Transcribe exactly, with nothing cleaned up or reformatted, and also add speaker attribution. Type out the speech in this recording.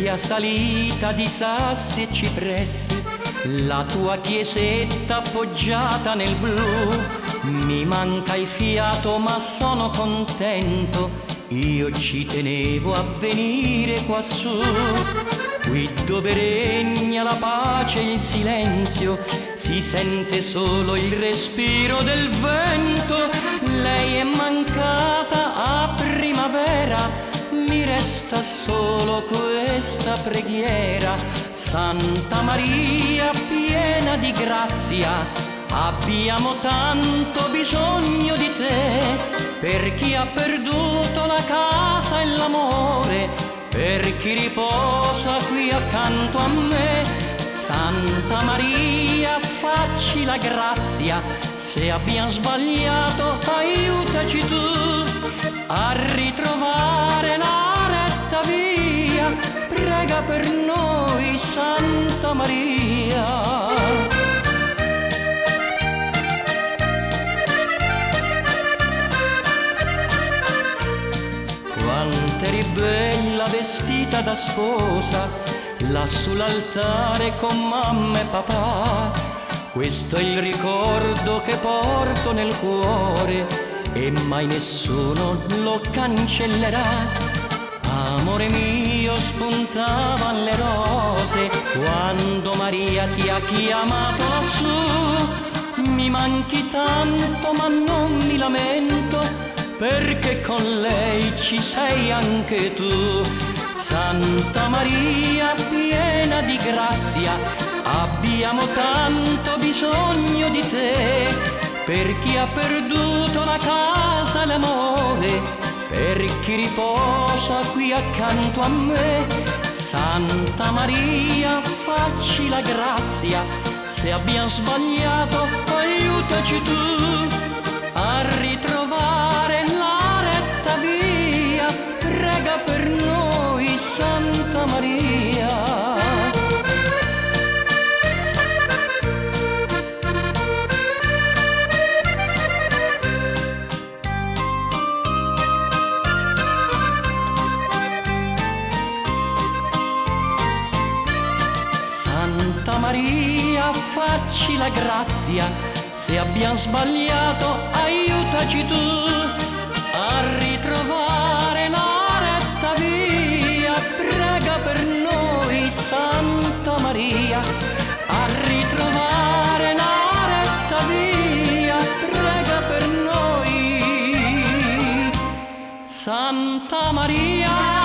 Speaker 1: via salita di sassi e cipressi, la tua chiesetta appoggiata nel blu. Mi manca il fiato ma sono contento, io ci tenevo a venire quassù. Qui dove regna la pace e il silenzio, si sente solo il respiro del vento. Lei è mancata a primavera, mi resta solo questa preghiera. Santa Maria piena di grazia, abbiamo tanto bisogno di te, per chi ha perduto la casa e l'amore, per chi riposa qui accanto a me. Santa Maria, facci la grazia, se abbiamo sbagliato aiutaci tu a ritrovare la retta via. Prega per noi, Santa Maria. Quant'eri bella vestita da sposa, là sull'altare con mamma e papà. Questo è il ricordo che porto nel cuore e mai nessuno lo cancellerà. Amore mio, spuntavan le rose quando Maria ti ha chiamato lassù. Mi manchi tanto ma non mi lamento, perché con lei ci sei anche tu. Santa Maria piena di grazia, abbiamo tanto bisogno di te, per chi ha perduto la casa e l'amore, per chi riposa qui accanto a me. Santa Maria, facci la grazia, se abbiamo sbagliato aiutaci tu a ritrovare la retta via. Prega per noi, Santa Maria. Santa Maria, facci la grazia, se abbiamo sbagliato aiutaci tu a ritrovare la retta via. Prega per noi, Santa Maria, a ritrovare la retta via. Prega per noi, Santa Maria.